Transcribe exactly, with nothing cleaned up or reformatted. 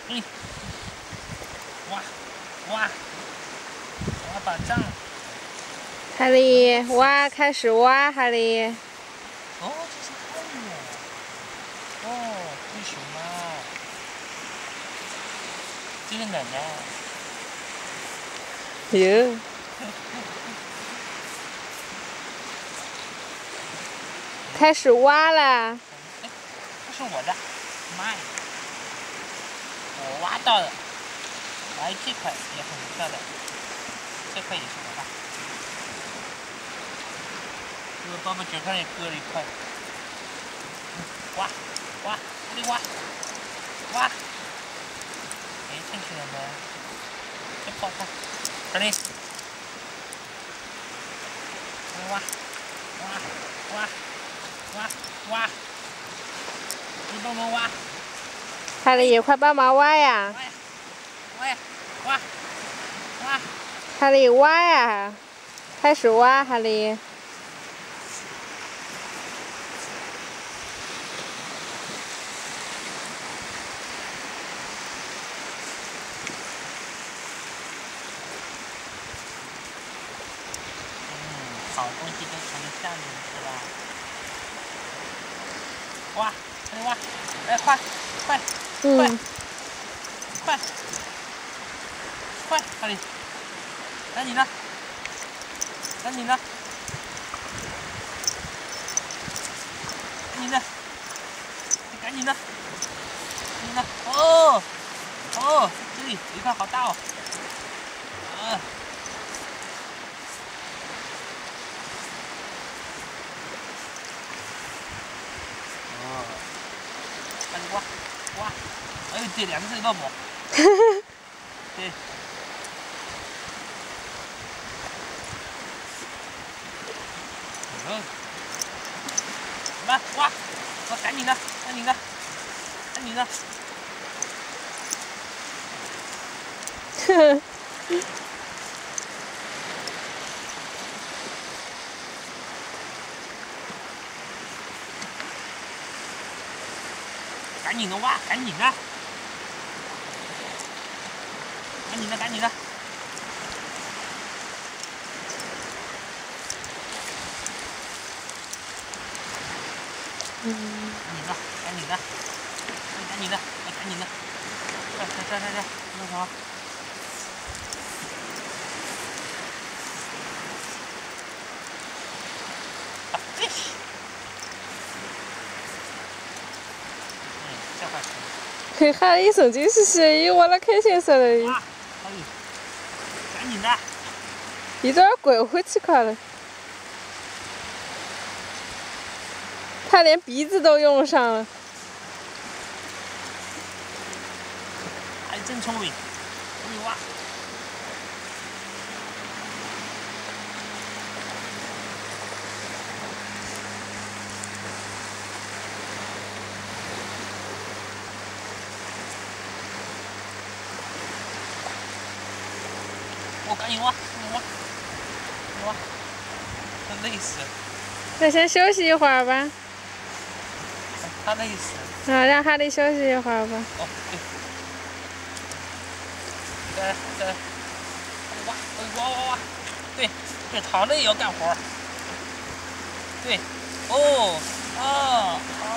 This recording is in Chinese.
嗯，挖挖挖把杖。 哈利，挖，开始挖，哈利。 哦，这是汉呀。哦，灰熊啊。这是奶奶。 哟。开始挖了。 哎，这是我的，妈呀！我挖到了。哎，这块也很漂亮，这块也是我的。这个爸爸脚上也割了一块。嗯、挖挖，这里挖挖。哎，进去了吗？真不好看。这里，这里挖挖挖挖挖，你帮忙挖。 哈利，快帮忙挖呀！ 挖呀挖呀挖挖！ 哈利，挖呀！开始挖，哈利。 好东西都藏在下面是吧？挖，快挖！哎，快，快，快，快，快，哈利，该你了，该你了，该你了，该你了，该你了！哦，哦，这里有一块好大哦，啊！赶紧挖挖！哎呦，这两个是个宝。对。嗯。来挖，挖赶紧的，赶紧的，赶紧的。 呵。 赶紧的挖，赶紧的，赶紧的，赶紧的。 嗯。 赶紧的，赶紧的，赶紧的，哎，赶紧的，这这这这这，那什么？啊，这是。嗯，这块可以。 嘿，哈利神经兮兮，伊挖了开心死了。 哇，可以，赶紧的。 伊都要滚回去快了。他连鼻子都用上了。 还真聪明，赶紧挖。我赶紧挖，赶紧挖，赶紧挖，真累死。 那先休息一会儿吧。 他累死。 啊，让哈利休息一会儿吧。 哦，对。再来，再来，挖，挖挖挖，对，这躺着也要干活。对，哦，啊啊。